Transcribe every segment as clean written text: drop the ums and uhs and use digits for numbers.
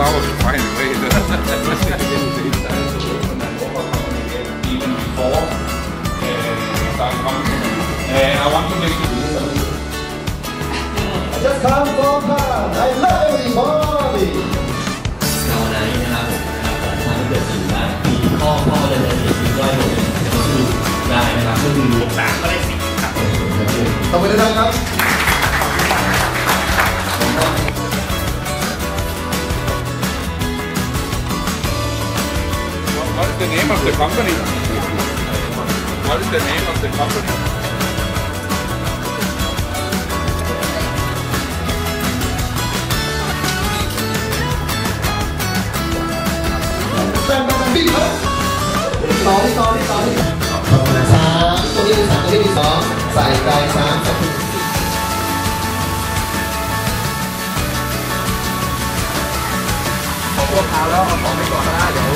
flowers flying away. Even before start coming, I want to make it. Just come for fun. I love everybody. ภาวนานี้นะครับผมทำให้เกิดสิ่งได้มีข้อเลยจะมีสิ่งย่อยลงก็คือได้นะครับก็คือ3ก็ได้4ครับต่อไปเลยครับ What is the name of the company? What is the name of the company? ต่อที่3ตัวนี้มี2ใส่ใจ3ขอพวกเขาแล้วเอาของไปก่อนนะเดี๋ยว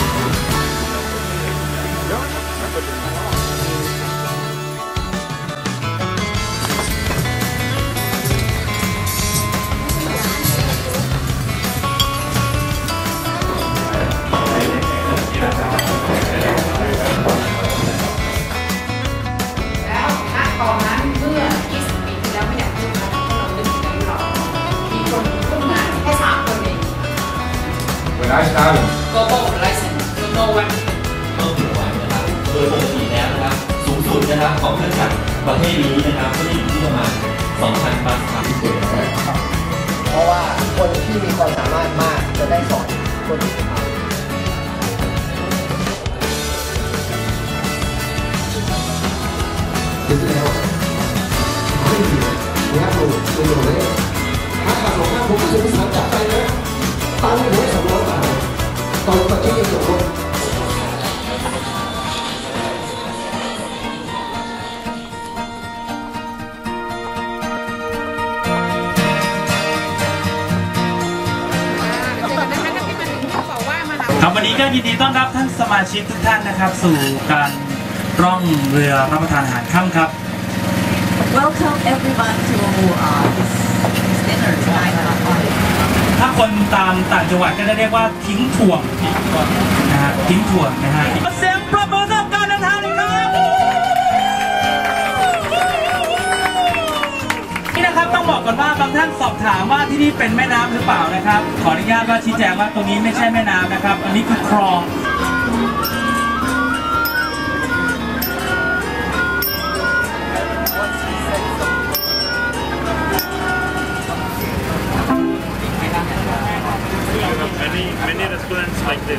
When I started, global license no one ต้องถือไว้นะครับโดยปกติแล้วนะครับสูงสุดนะครับของเครื่องจักรประเภทนี้นะครับก็อยู่ที่ประมาณ 2,000 บาทครับเพราะว่าคนที่มีความสามารถมากจะได้สอนคนที่ทำจริงๆแล้วไม่ดีนะครับดูเลยถ้าขาดหลงมากผมก็จะมีสารจับไปนะตังค์ไม่ได้200 บาทตอนปัจจุบันจบลงครับวันนี้ก็ยินดีต้อนรับท่านสมาชิกทุกท่านนะครับสู่การร่องเรือรับประทานอาหารค่ำครับ Welcome everyone to this dinner tonight. ถ้าคนตามต่างจังหวัดก็จะเรียกว่าทิ้งถ่วงนะฮะทิ้งถ่วงนะฮะเสียงปรบมือต้อนการเดินทางอีกครั้งนี่นะครับต้องบอกก่อนว่าบางท่านสอบถามว่าที่นี่เป็นแม่น้ำหรือเปล่านะครับขออนุญาตว่าชี้แจงว่าตรงนี้ไม่ใช่แม่น้ำนะครับอันนี้คือคลอง Many restaurants like this.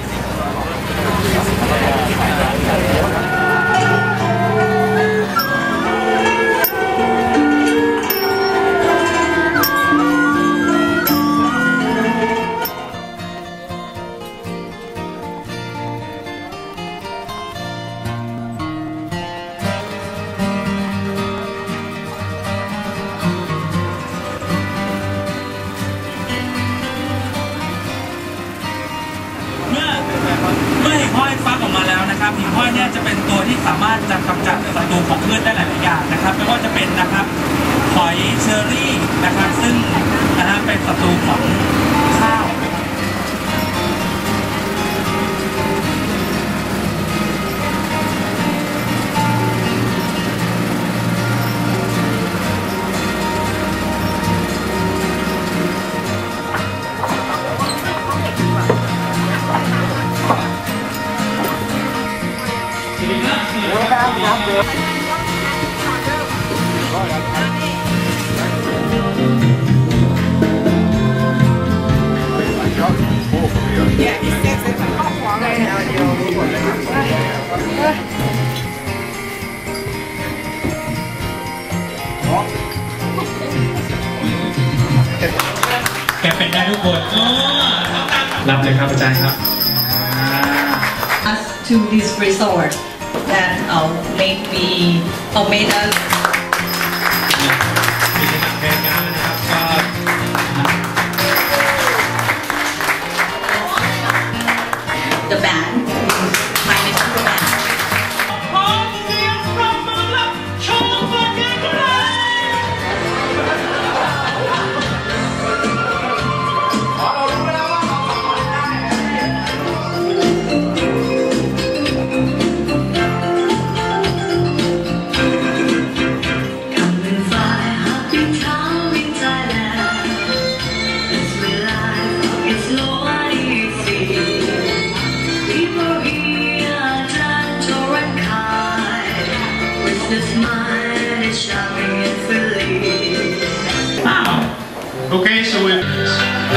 เมื่อหิ่งห้อยฟักออกมาแล้วนะครับหิ่งห้อยเนี่ยจะเป็นตัวที่สามารถจะกำจัดศัตรูของพืชได้หลายๆอย่างนะครับไม่ว่าจะเป็นนะครับหอยเชอรี่นะครับซึ่งเป็นศัตรูของข้าวแกเป็นได้ทุกคนรับเลยครับอาจารย์ครับ To this resort that made us the band. My name is the band.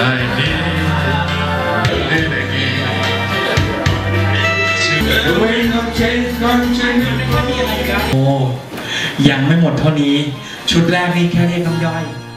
โอ้ยังไม่หมดเท่านี้ชุดแรกนี่แค่เรียกน้ำย่อย